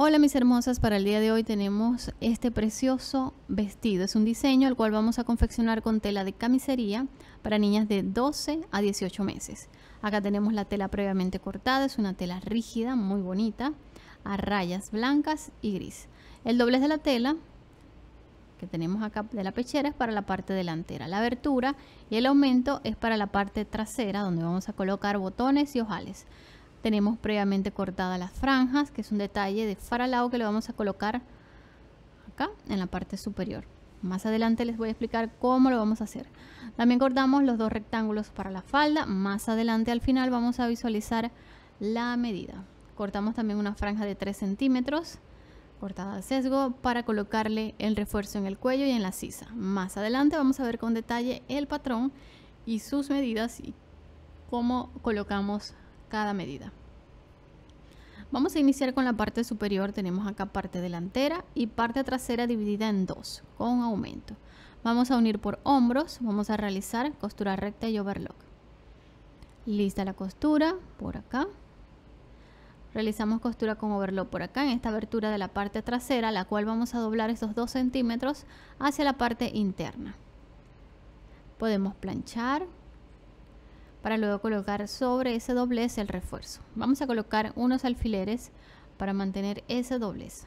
Hola mis hermosas, para el día de hoy tenemos este precioso vestido. Es un diseño el cual vamos a confeccionar con tela de camisería para niñas de 12 a 18 meses. Acá tenemos la tela previamente cortada, es una tela rígida, muy bonita, a rayas blancas y gris. El doblez de la tela que tenemos acá de la pechera es para la parte delantera. La abertura y el aumento es para la parte trasera, donde vamos a colocar botones y ojales. Tenemos previamente cortadas las franjas, que es un detalle de faralao que le vamos a colocar acá en la parte superior. Más adelante les voy a explicar cómo lo vamos a hacer. También cortamos los dos rectángulos para la falda. Más adelante al final vamos a visualizar la medida. Cortamos también una franja de 3 centímetros cortada al sesgo para colocarle el refuerzo en el cuello y en la sisa. Más adelante vamos a ver con detalle el patrón y sus medidas y cómo colocamos cada medida. Vamos a iniciar con la parte superior. Tenemos acá parte delantera y parte trasera dividida en dos con aumento. Vamos a unir por hombros, vamos a realizar costura recta y overlock. Lista la costura por acá. Realizamos costura con overlock por acá en esta abertura de la parte trasera, la cual vamos a doblar estos 2 centímetros hacia la parte interna. Podemos planchar para luego colocar sobre ese doblez el refuerzo. Vamos a colocar unos alfileres para mantener ese doblez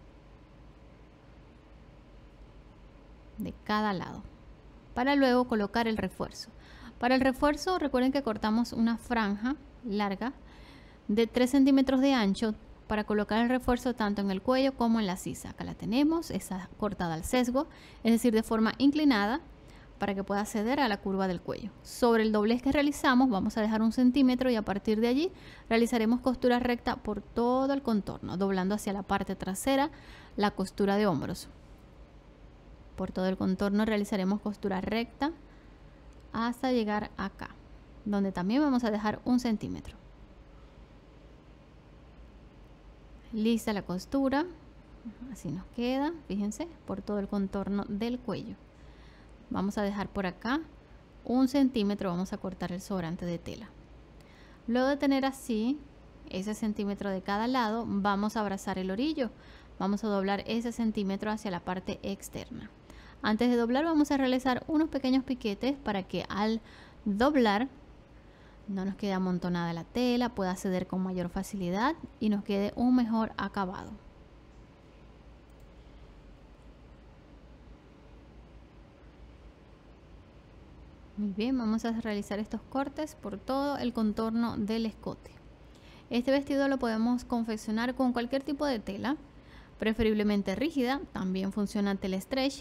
de cada lado, para luego colocar el refuerzo. Para el refuerzo recuerden que cortamos una franja larga de 3 centímetros de ancho para colocar el refuerzo tanto en el cuello como en la sisa. Acá la tenemos, esa cortada al sesgo, es decir, de forma inclinada, para que pueda acceder a la curva del cuello. Sobre el doblez que realizamos vamos a dejar 1 centímetro y a partir de allí realizaremos costura recta por todo el contorno, doblando hacia la parte trasera la costura de hombros. Por todo el contorno realizaremos costura recta hasta llegar acá, donde también vamos a dejar 1 centímetro. Lista la costura, así nos queda, fíjense, por todo el contorno del cuello. Vamos a dejar por acá 1 centímetro, vamos a cortar el sobrante de tela. Luego de tener así ese centímetro de cada lado, vamos a abrazar el orillo. Vamos a doblar ese centímetro hacia la parte externa. Antes de doblar vamos a realizar unos pequeños piquetes para que al doblar no nos quede amontonada la tela, pueda acceder con mayor facilidad y nos quede un mejor acabado. Muy bien, vamos a realizar estos cortes por todo el contorno del escote. Este vestido lo podemos confeccionar con cualquier tipo de tela, preferiblemente rígida, también funciona telestretch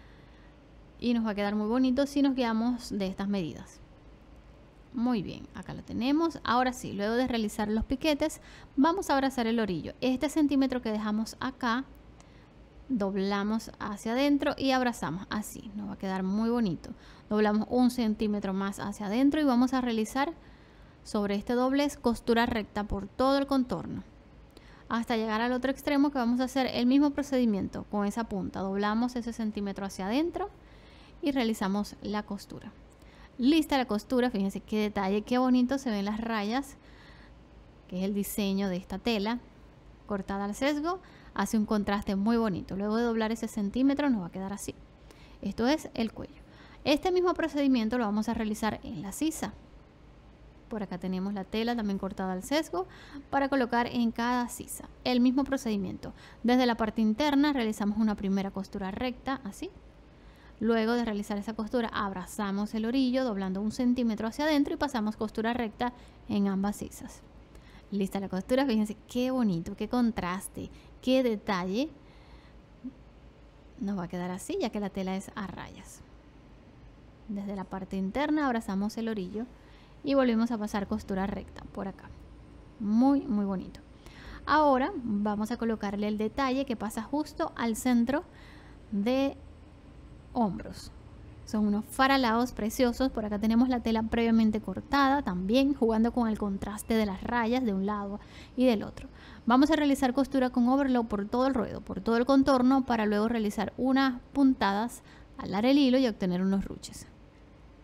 y nos va a quedar muy bonito si nos guiamos de estas medidas. Muy bien, acá lo tenemos. Ahora sí, luego de realizar los piquetes, vamos a abrazar el orillo. Este centímetro que dejamos acá, doblamos hacia adentro y abrazamos así, nos va a quedar muy bonito. Doblamos 1 centímetro más hacia adentro y vamos a realizar sobre este doblez costura recta por todo el contorno hasta llegar al otro extremo, que vamos a hacer el mismo procedimiento con esa punta. Doblamos ese centímetro hacia adentro y realizamos la costura. Lista la costura, fíjense qué detalle, qué bonito se ven las rayas, que es el diseño de esta tela cortada al sesgo. Hace un contraste muy bonito. Luego de doblar ese centímetro nos va a quedar así. Esto es el cuello. Este mismo procedimiento lo vamos a realizar en la sisa. Por acá tenemos la tela también cortada al sesgo para colocar en cada sisa. El mismo procedimiento. Desde la parte interna realizamos una primera costura recta, así. Luego de realizar esa costura abrazamos el orillo doblando 1 centímetro hacia adentro y pasamos costura recta en ambas sisas. Lista la costura, fíjense qué bonito, qué contraste, qué detalle. Nos va a quedar así ya que la tela es a rayas. Desde la parte interna abrazamos el orillo y volvemos a pasar costura recta por acá. Muy bonito. Ahora vamos a colocarle el detalle que pasa justo al centro de hombros. Son unos faralaos preciosos. Por acá tenemos la tela previamente cortada, también jugando con el contraste de las rayas de un lado y del otro. Vamos a realizar costura con overlock por todo el ruedo, por todo el contorno, para luego realizar unas puntadas, alar el hilo y obtener unos ruches.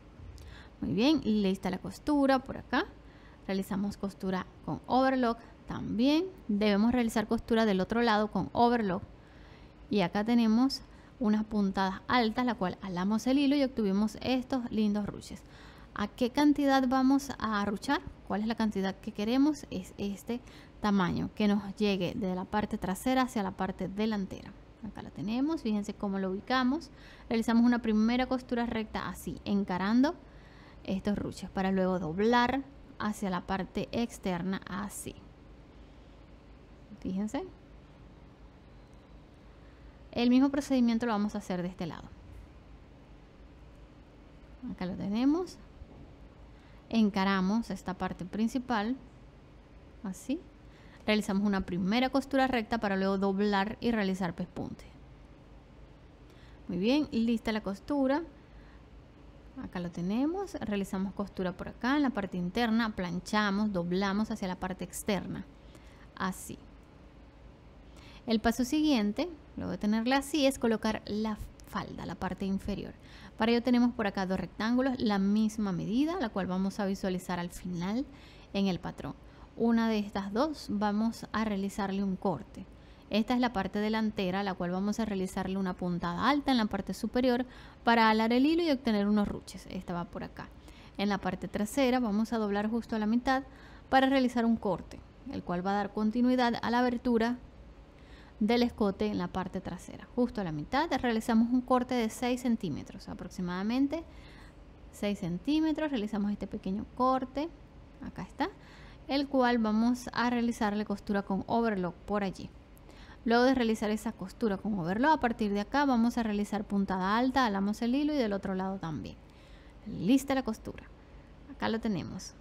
Muy bien, lista la costura por acá. Realizamos costura con overlock también. Debemos realizar costura del otro lado con overlock. Y acá tenemos unas puntadas altas, la cual alamos el hilo y obtuvimos estos lindos ruches. ¿A qué cantidad vamos a arruchar? ¿Cuál es la cantidad que queremos? Es este tamaño, que nos llegue de la parte trasera hacia la parte delantera. Acá la tenemos, fíjense cómo lo ubicamos. Realizamos una primera costura recta así, encarando estos ruches, para luego doblar hacia la parte externa así. Fíjense. El mismo procedimiento lo vamos a hacer de este lado. Acá lo tenemos. Encaramos esta parte principal así. Realizamos una primera costura recta para luego doblar y realizar pespunte. Muy bien, lista la costura. Acá lo tenemos. Realizamos costura por acá en la parte interna, planchamos, doblamos hacia la parte externa así. El paso siguiente, luego de tenerla así, es colocar la falda, la parte inferior. Para ello tenemos por acá dos rectángulos, la misma medida, la cual vamos a visualizar al final en el patrón. Una de estas dos vamos a realizarle un corte. Esta es la parte delantera, la cual vamos a realizarle una puntada alta en la parte superior para alar el hilo y obtener unos ruches. Esta va por acá. En la parte trasera vamos a doblar justo a la mitad para realizar un corte, el cual va a dar continuidad a la abertura del escote en la parte trasera. Justo a la mitad realizamos un corte de 6 centímetros, aproximadamente 6 centímetros. Realizamos este pequeño corte, acá está, el cual vamos a realizarle costura con overlock por allí. Luego de realizar esa costura con overlock, a partir de acá vamos a realizar puntada alta, alamos el hilo y del otro lado también. Lista la costura. Acá lo tenemos.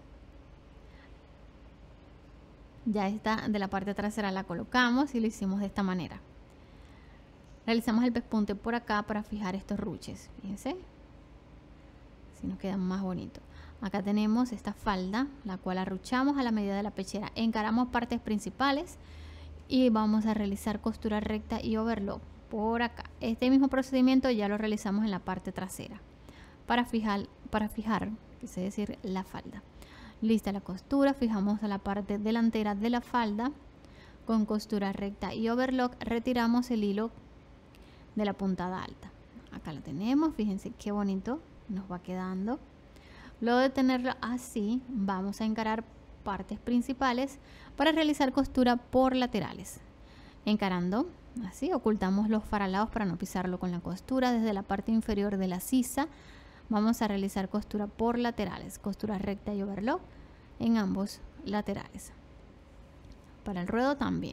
Ya está, de la parte trasera la colocamos y lo hicimos de esta manera. Realizamos el pespunte por acá para fijar estos ruches. Fíjense, si nos queda más bonito. Acá tenemos esta falda, la cual arruchamos a la medida de la pechera. Encaramos partes principales y vamos a realizar costura recta y overlock por acá. Este mismo procedimiento ya lo realizamos en la parte trasera para fijar, quise decir, la falda. Lista la costura, fijamos a la parte delantera de la falda con costura recta y overlock. Retiramos el hilo de la puntada alta. Acá lo tenemos, fíjense qué bonito nos va quedando. Luego de tenerlo así, vamos a encarar partes principales para realizar costura por laterales. Encarando así, ocultamos los faralados para no pisarlo con la costura. Desde la parte inferior de la sisa vamos a realizar costura por laterales, costura recta y overlock en ambos laterales. Para el ruedo también.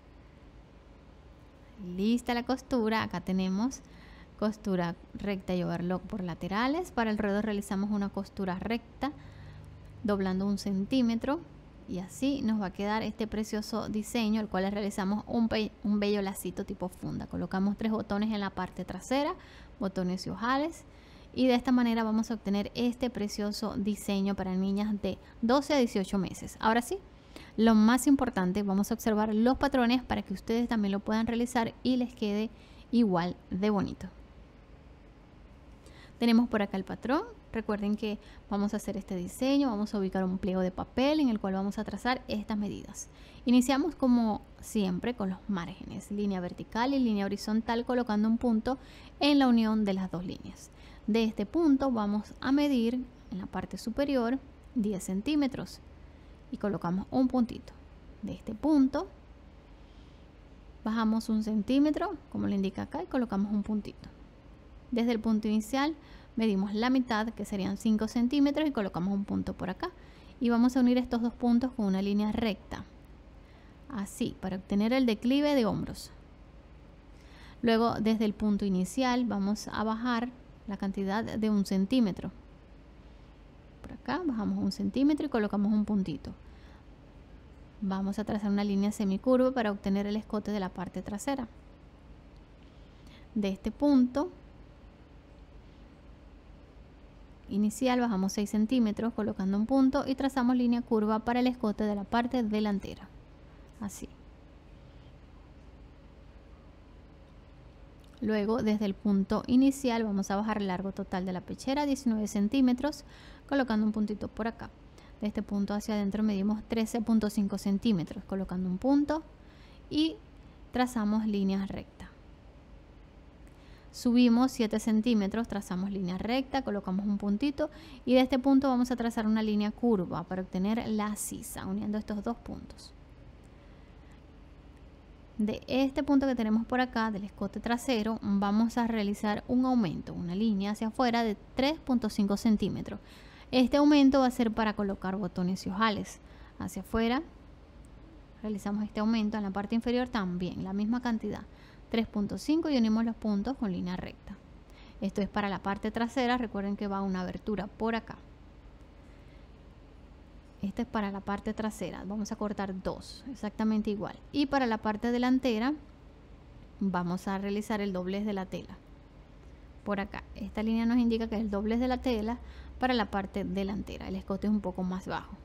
Lista la costura, acá tenemos costura recta y overlock por laterales. Para el ruedo realizamos una costura recta doblando 1 centímetro y así nos va a quedar este precioso diseño, el cual le realizamos un bello lacito tipo funda. Colocamos 3 botones en la parte trasera, botones y ojales. Y de esta manera vamos a obtener este precioso diseño para niñas de 12 a 18 meses. Ahora sí, lo más importante, vamos a observar los patrones para que ustedes también lo puedan realizar y les quede igual de bonito. Tenemos por acá el patrón. Recuerden que vamos a hacer este diseño, vamos a ubicar un pliego de papel en el cual vamos a trazar estas medidas. Iniciamos como siempre con los márgenes, línea vertical y línea horizontal, colocando un punto en la unión de las dos líneas. De este punto vamos a medir en la parte superior 10 centímetros y colocamos un puntito. De este punto bajamos 1 centímetro, como le indica acá, y colocamos un puntito. Desde el punto inicial medimos la mitad, que serían 5 centímetros, y colocamos un punto por acá. Y vamos a unir estos dos puntos con una línea recta, así, para obtener el declive de hombros. Luego, desde el punto inicial vamos a bajar la cantidad de 1 centímetro. Por acá bajamos 1 centímetro y colocamos un puntito. Vamos a trazar una línea semicurva para obtener el escote de la parte trasera. De este punto inicial bajamos 6 centímetros colocando un punto y trazamos línea curva para el escote de la parte delantera. Así. Luego, desde el punto inicial vamos a bajar el largo total de la pechera 19 centímetros colocando un puntito por acá. De este punto hacia adentro medimos 13.5 centímetros, colocando un punto y trazamos líneas rectas. Subimos 7 centímetros, trazamos línea recta, colocamos un puntito y de este punto vamos a trazar una línea curva para obtener la sisa, uniendo estos dos puntos. De este punto que tenemos por acá, del escote trasero, vamos a realizar un aumento, una línea hacia afuera de 3.5 centímetros. Este aumento va a ser para colocar botones y ojales. Hacia afuera realizamos este aumento, en la parte inferior también, la misma cantidad, 3.5, y unimos los puntos con línea recta. Esto es para la parte trasera, recuerden que va una abertura por acá. Esta es para la parte trasera, vamos a cortar 2, exactamente igual. Y para la parte delantera vamos a realizar el doblez de la tela. Por acá, esta línea nos indica que es el doblez de la tela para la parte delantera. El escote es un poco más bajo.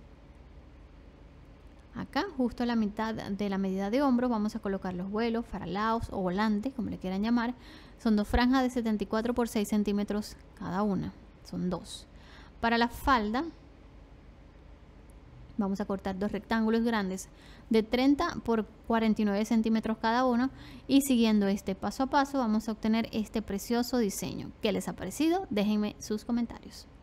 Acá, justo a la mitad de la medida de hombro, vamos a colocar los vuelos, faralaos o volantes, como le quieran llamar. Son dos franjas de 74 por 6 centímetros cada una. Son dos. Para la falda, vamos a cortar dos rectángulos grandes de 30 por 49 centímetros cada uno, y siguiendo este paso a paso vamos a obtener este precioso diseño. ¿Qué les ha parecido? Déjenme sus comentarios.